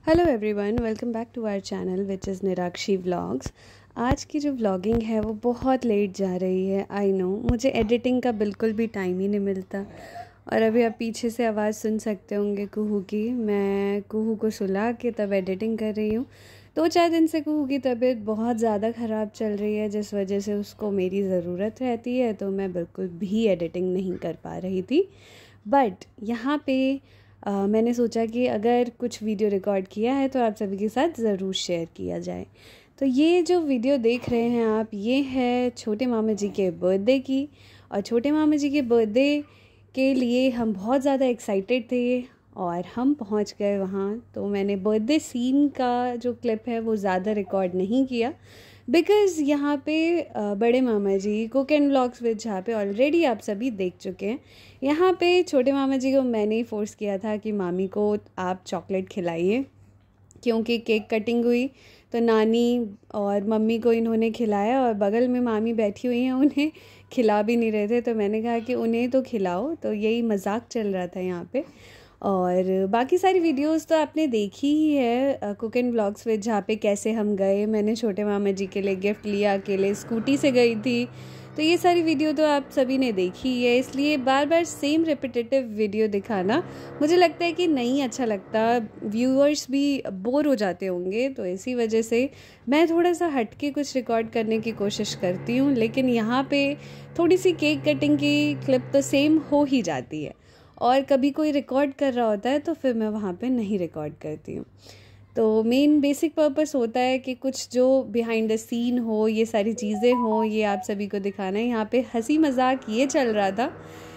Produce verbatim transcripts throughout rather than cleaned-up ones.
Hello everyone, welcome back to our channel which is Nirakshi vlogs. आज की जो vlogging है वो बहुत लेट जा रही है। आई नो, मुझे एडिटिंग का बिल्कुल भी टाइम ही नहीं मिलता। और अभी आप पीछे से आवाज़ सुन सकते होंगे कुहू की। मैं कुहू को सुला के तब एडिटिंग कर रही हूँ। दो चार दिन से कुहू की तबीयत बहुत ज़्यादा ख़राब चल रही है, जिस वजह से उसको मेरी ज़रूरत रहती है, तो मैं बिल्कुल भी एडिटिंग नहीं कर पा रही थी। बट यहाँ पे Uh, मैंने सोचा कि अगर कुछ वीडियो रिकॉर्ड किया है तो आप सभी के साथ ज़रूर शेयर किया जाए। तो ये जो वीडियो देख रहे हैं आप, ये है छोटे मामा जी के बर्थडे की। और छोटे मामा जी के बर्थडे के लिए हम बहुत ज़्यादा एक्साइटेड थे और हम पहुंच गए वहाँ। तो मैंने बर्थडे सीन का जो क्लिप है वो ज़्यादा रिकॉर्ड नहीं किया, बिकॉज़ यहाँ पे बड़े मामा जी कुक एंड व्लॉग्स विद जहाँ पे ऑलरेडी आप सभी देख चुके हैं। यहाँ पे छोटे मामा जी को मैंने ही फोर्स किया था कि मामी को आप चॉकलेट खिलाइए, क्योंकि केक कटिंग हुई तो नानी और मम्मी को इन्होंने खिलाया और बगल में मामी बैठी हुई हैं, उन्हें खिला भी नहीं रहे थे। तो मैंने कहा कि उन्हें तो खिलाओ। तो यही मजाक चल रहा था यहाँ पे। और बाकी सारी वीडियोस तो आपने देखी ही है, कुक एंड व्लॉग्स विद जहाँ पे कैसे हम गए, मैंने छोटे मामा जी के लिए गिफ्ट लिया, अकेले स्कूटी से गई थी। तो ये सारी वीडियो तो आप सभी ने देखी ही है, इसलिए बार बार सेम रिपीटेटिव वीडियो दिखाना मुझे लगता है कि नहीं अच्छा लगता। व्यूअर्स भी बोर हो जाते होंगे, तो इसी वजह से मैं थोड़ा सा हट के कुछ रिकॉर्ड करने की कोशिश करती हूँ। लेकिन यहाँ पे थोड़ी सी केक कटिंग की क्लिप तो सेम हो ही जाती है, और कभी कोई रिकॉर्ड कर रहा होता है तो फिर मैं वहाँ पे नहीं रिकॉर्ड करती हूँ। तो मेन बेसिक पर्पस होता है कि कुछ जो बिहाइंड द सीन हो, ये सारी चीज़ें हो, ये आप सभी को दिखाना है। यहाँ पे हंसी मजाक ये चल रहा था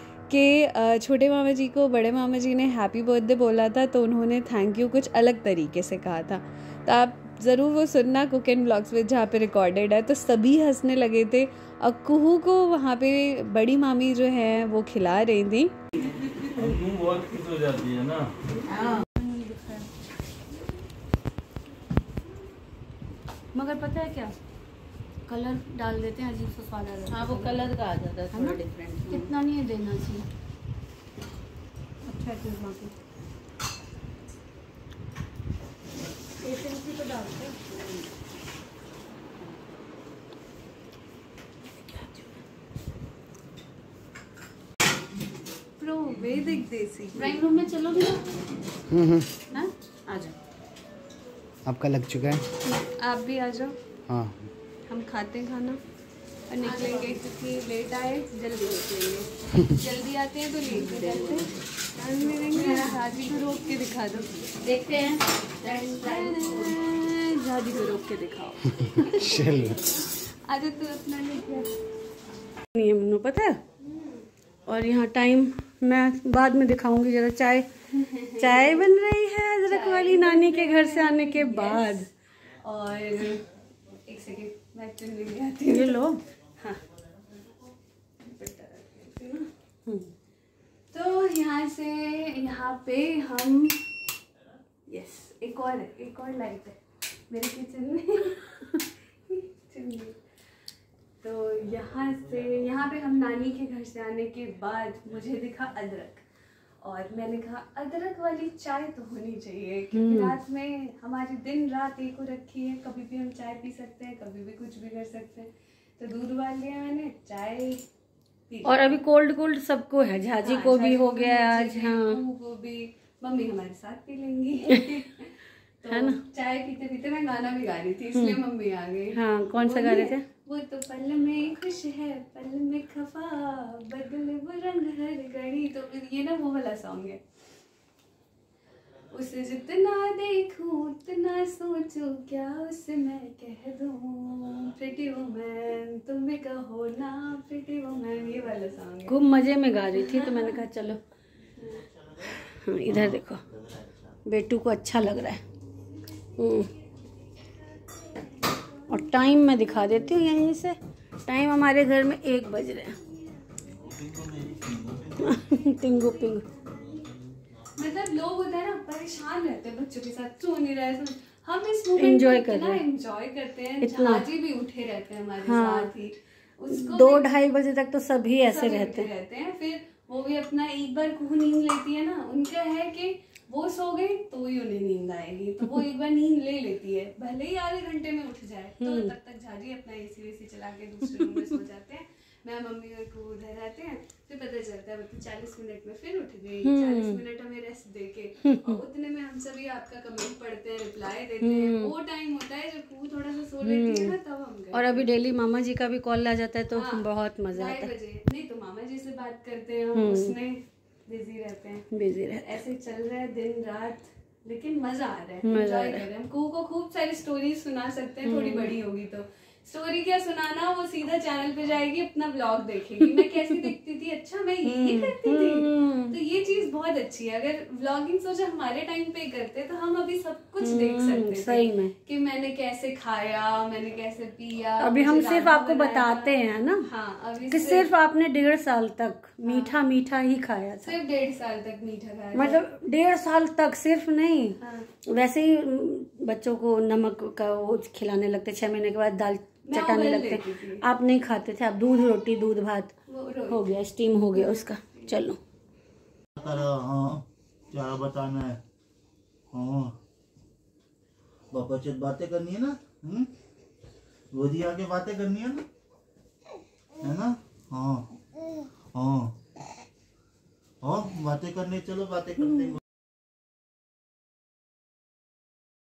कि छोटे मामा जी को बड़े मामा जी ने हैप्पी बर्थडे बोला था, तो उन्होंने थैंक यू कुछ अलग तरीके से कहा था। तो आप ज़रूर वो सुनना, कुक एंड व्लॉग्स विद जहाँ पे रिकॉर्डेड है। तो सभी हंसने लगे थे और कुहू को वहाँ पे बड़ी मामी जो है वो खिला रही थी। बहुत खुश हो जाती है ना। मगर पता है क्या, कलर डाल देते हैं, अजीब सा स्वाद आ जाता है। हाँ, वो कलर का आ जाता है थोड़ा डिफरेंट। इतना नहीं देना चाहिए। अच्छा चीज वहाँ पे एसेंसी तो डालते हैं। प्रो वैदिक देसी। ड्राइंग रूम में चलोगे हम्म ना? आ जाओ। आपका लग चुका है, आप भी आ जाओ। हाँ हम खाते हैं खाना और निकलेंगे, क्योंकि लेट आए जल्दी निकलेंगे। जल्दी आते हैं तो लेट हो जाते हैं। झाजी को रोक के दिखा दो, देखते हैं। झाजी को रोक के दिखाओ। चलो आज तो अपना लेके नियम पता है। और यहाँ टाइम मैं बाद में दिखाऊंगी जरा। चाय चाय बन रही है अदरक वाली नानी के घर से आने के बाद। और एक सेकेंड मैं चुन लेके आती हूँ। ये लो। हाँ, तो यहाँ से यहाँ पे हम यस एक और है, एक और लाइट है मेरे किचन में। तो यहाँ से यहाँ पे हम नानी के घर से आने के बाद मुझे दिखा अदरक, और मैंने कहा अदरक वाली चाय तो होनी चाहिए, क्योंकि रात में हमारी दिन रात एक हो रखी है। कभी भी हम चाय पी सकते हैं, कभी भी कुछ भी कर सकते हैं। तो दूध उबाल लिया मैंने, चाय पी। और अभी कोल्ड कोल्ड सबको है, झाजी हाँ, को भी हो गया आज। हाँ, को भी, मम्मी हमारे साथ पी लेंगी। तो है ना, चाय पीते पीते मैं गाना भी गा रही थी, इसलिए मम्मी आ गई। हाँ, कौन सा गा रहे थे? वो तो पल में खुश है, पल में खफा, बदले वो रंग हर घड़ी। तो ये ना वो वाला सॉन्ग है। उसे जितना देखूं उतना सोचूं, क्या उसे मैं कह दूं, प्रिटी वुमन तुम भी कहो ना प्रिटी वुमन, ये वाला सॉन्ग है। खूब मजे में गा रही थी, तो मैंने कहा चलो। हाँ, इधर देखो, बेटू को अच्छा लग रहा है। और टाइम मैं दिखा देती हूँ यहीं से। टाइम हमारे घर में एक बज रहे हैं। टिंगू पिंगू मतलब लोग होते हैं ना, परेशान रहते हैं बच्चों के साथ, सो नहीं रहे। हम इस मूवमेंट एंजॉय कर रहे हैं, एंजॉय करते हैं। इतना झाजी भी उठे रहते हैं हमारे हाँ, साथ ही। उसको दो ढाई बजे तक तो सभी ऐसे रहते हैं। फिर वो भी अपना एक बार कुहू नींद लेती है ना, उनका है कि वो सो गई तो ही उन्हें नींद आएगी, तो वो एक बार नींद ले लेती है, भले ही आधे घंटे में उठ जाए तो तब तक झाजी अपना एसी वेसी चला के दूसरे रूम में सो जाते हैं। मैं मम्मी और को उधर रहते हैं, फिर पता चलता है चालीस मिनट में फिर उठ गई, चालीस मिनट हमें रेस्ट देके, और उतने में हम सभी आपका कमेंट पढ़ते हैं, रिप्लाई देते हैं। वो टाइम होता है जब वो थोड़ा सा सो लेती है ना, तब हम गए। और अभी डेली मामा जी का भी कॉल आ जाता है तो हाँ, बहुत मजा आता है। बजे नहीं तो मामा जी से बात करते हैं हम, उसमें बिजी रहते हैं, बिजी रहते ऐसे चल रहा है दिन रात, लेकिन मजा आ रहा है, एंजॉय कर रहे हैं। हम कू को खूब सारी स्टोरी सुना सकते हैं, थोड़ी बड़ी होगी तो। स्टोरी क्या सुनाना, वो सीधा चैनल पे जाएगी, अपना व्लॉग देखेगी, मैं कैसी दिखती थी, अच्छा मैं ये करती थी, तो ये चीज बहुत अच्छी है। अगर व्लॉगिंग सोचा हमारे टाइम पे करते तो हम अभी सब कुछ देख सकते थे, सही में, कि मैंने कैसे खाया, मैंने कैसे पिया। अभी हम सिर्फ आपको बताते हैं ना, हाँ, अभी कि सिर्फ आपने डेढ़ साल तक मीठा मीठा ही खाया था, सिर्फ डेढ़ साल तक मीठा खाया, मतलब डेढ़ साल तक सिर्फ नहीं। वैसे ही बच्चों को नमक का वो खिलाने लगते, छह महीने के बाद दाल चटाने लगते, आप नहीं खाते थे, आप दूध रोटी दूध भात हो गया, स्टीम हो गया उसका। चलो हाँ, क्या बताना है, हाँ पापा से बातें करनी है ना, हम्म रोजी आके बातें करनी है ना, है ना, हाँ हाँ हाँ बातें करने, चलो बातें करते हैं।